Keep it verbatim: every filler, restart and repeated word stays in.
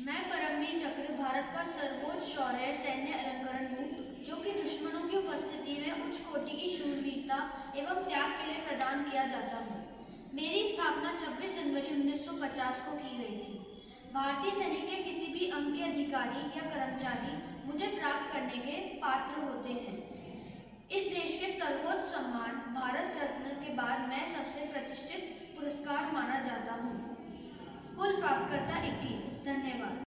मैं परमवीर चक्र, भारत का सर्वोच्च शौर्य सैन्य अलंकरण हूँ, जो कि दुश्मनों की उपस्थिति में उच्च कोटि की शूरवीरता एवं त्याग के लिए प्रदान किया जाता हूँ। मेरी स्थापना छब्बीस जनवरी उन्नीस सौ पचास को की गई थी। भारतीय सैनिक के किसी भी अंग के अधिकारी या कर्मचारी मुझे प्राप्त करने के पात्र होते हैं। इस देश के सर्वोच्च सम्मान भारत रत्न के बाद मैं सबसे प्रतिष्ठित पुरस्कार माना जाता हूँ। कुल प्राप्तकर्ता इक्कीस। धन्यवाद।